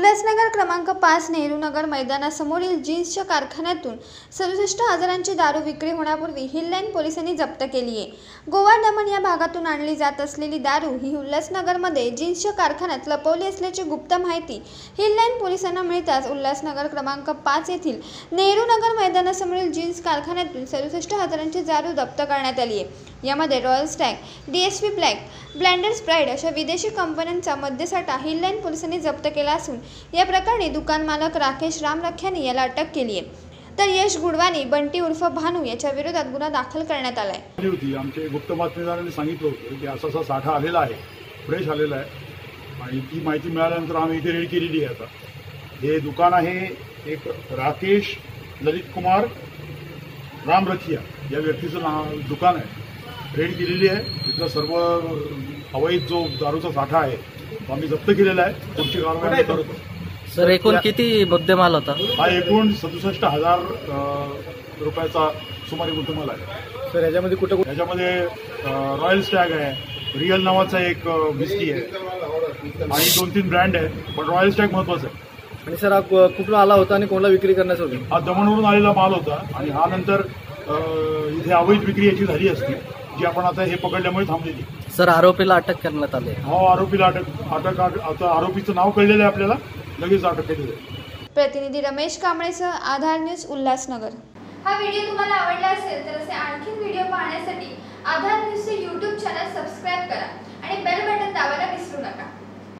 उल्हासनगर क्रमांक 5 नेहरू नगर मैदानासमोरील जीन्सच्या कारखान्यातून 67,000ची दारू विक्री होण्यापूर्वी हिल लाईन पोलिसांनी जप्त केली आहे। गोवा दमन या भागातून आणली जात असलेली दारू ही उल्हासनगरमध्ये जीन्सच्या कारखान्यात लपवली असल्याची गुप्त माहिती हिल लाईन पोलिसांना मिळताच उल्हासनगर क्रमांक 5 येथील नेहरू नगर मैदानासमोरील जीन्स कारखान्यातून 67,000ची दारू जप्त करण्यात आली आहे। यामध्ये Royal Stag, DSP Black, Blenders Pride अशा विदेशी कंपन्यांचा मद्यसाठा हिल लाईन पोलिसांनी जप्त केला असून या प्रकरणी दुकान मालक राकेश राम रख्यानी याला अटक केली आहे। तर यश गुडवानी बंटी उर्फ भानू याच्या विरोधात गुन्हा दाखल करण्यात आला आहे। आमचे गुप्त बातमीदारांनी सांगितलं होतं की असा साठा आलेला आहे, फ्रेश आलेला आहे आणि ती माहिती मिळाल्यानंतर आम्ही इथे रेड केलेली आहे। आता हे दुकान आहे एक राकेश ललित कुमार राम रखिया या व्यक्तीचं दुकान आहे, रेड केलेली आहे। तिथला सर्व अवैध जो दारूचा साठा आहे तो आम्ही जप्त केलेला आहे। पुढची कारवाई करतो। सर एकूण किती मुद्देमाल होता? हा एकूण 67,000 रुपयाचा सुमारे मुद्देमाल आहे। सर याच्यामध्ये याच्यामध्ये रॉयल स्टॅग आहे, रियल नावाचा एक विस्की आहे आणि 2-3 ब्रँड आहे, पण रॉयल स्टॅग महत्वाचा आहे। आणि सर हा कुठून आला होता आणि कोणाला विक्री करण्यासाठी? हा दमणवरून आलेला माल होता आणि हा नंतर इथे अवैध विक्री याची झाली असती, जी आपण आता हे पकडल्यामुळे थांबलेली। सर आरोपीला अटक करण्यात आली? हो, आरोपीला अटक आता आरोपीचं नाव कळलेलं आहे आपल्याला, लगेच अटक केलेली आहे। प्रतिनिधी रमेश कांबळेसह आधार न्यूज उल्हासनगर। हा व्हिडिओ तुम्हाला आवडला असेल तर असे आणखी व्हिडिओ पाहण्यासाठी आधार न्यूजचे YouTube चॅनल सबस्क्राइब करा आणि बेल बटन दाबायला विसरू नका।